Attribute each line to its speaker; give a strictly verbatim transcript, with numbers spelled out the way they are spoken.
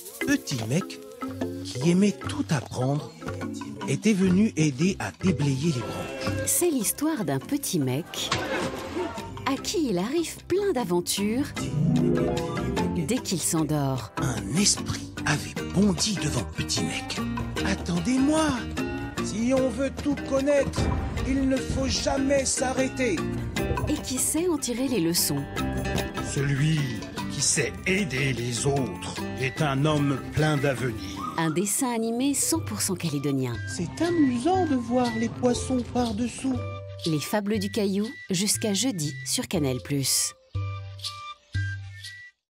Speaker 1: Petit Mec, qui aimait tout apprendre, était venu aider à déblayer les branches.
Speaker 2: C'est l'histoire d'un petit mec à qui il arrive plein d'aventures dès qu'il s'endort.
Speaker 1: Un esprit avait bondi devant Petit Mec. Attendez-moi! Si on veut tout connaître, il ne faut jamais s'arrêter.
Speaker 2: Et qui sait en tirer les leçons.
Speaker 3: Celui qui sait aider les autres est un homme plein d'avenir.
Speaker 2: Un dessin animé cent pour cent calédonien.
Speaker 1: C'est amusant de voir les poissons par-dessous.
Speaker 2: Les Fables du Caillou, jusqu'à jeudi sur Canal plus.